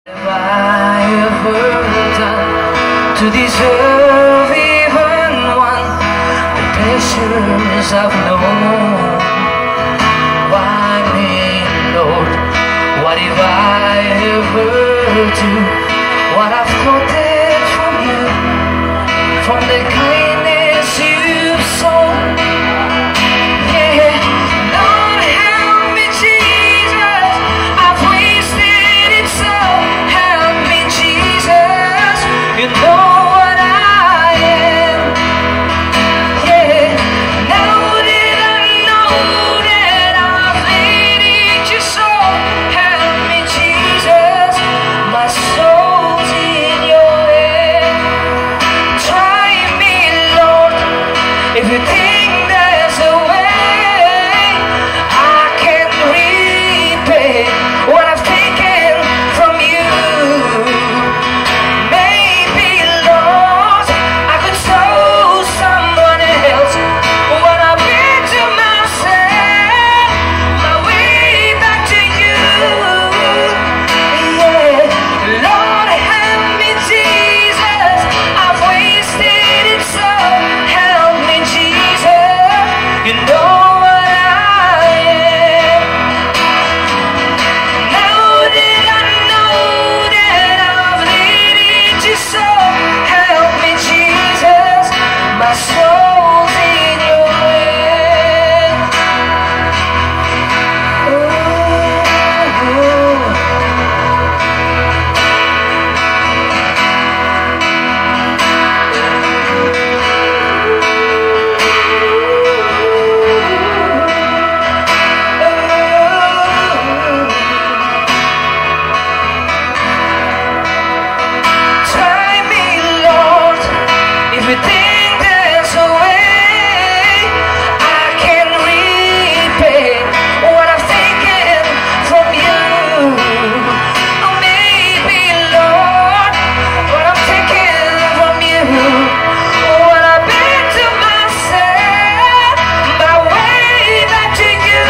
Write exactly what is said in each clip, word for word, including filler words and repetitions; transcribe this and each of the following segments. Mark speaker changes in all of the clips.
Speaker 1: Have I ever done to deserve even one the pleasures I've known? Why me, Lord? What have I ever do? What I've quoted from you, from the kindness you've sown. Yeah, Lord, help me, Jesus. I've wasted it so. Help me, Jesus. You know what I am. Yeah, now that I know that I've needed you so. Help me, Jesus. My soul's in your hand. Try me, Lord, if you think there's a way I can repay what I've taken from you. Maybe, Lord, I could show someone else what I've been to myself, my way back to you. Yeah, Lord, help me, Jesus. I've wasted it so. Help me, Jesus. You know what I am. Now that I know that I've needed you so. Help me, Jesus. My soul's in your hand. Try me, Lord, if you think there's a way I can repay what I've taken from you. Or maybe, Lord, what I've taken from you, what I've been to myself, my way back to you.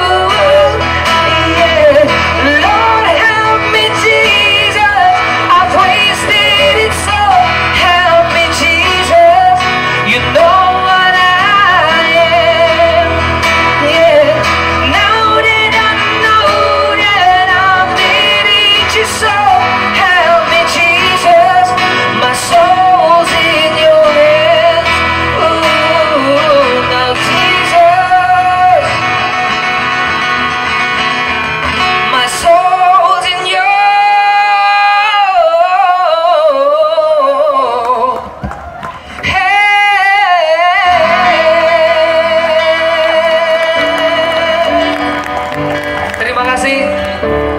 Speaker 1: Yeah, Lord, help me, Jesus. I've wasted it so. Help me, Jesus. You know what I am. Yeah, now that I know that I've needed you so. Help me, Jesus. My soul's in your hands. Ooh, now Jesus, my soul's in your hand. Terima kasih.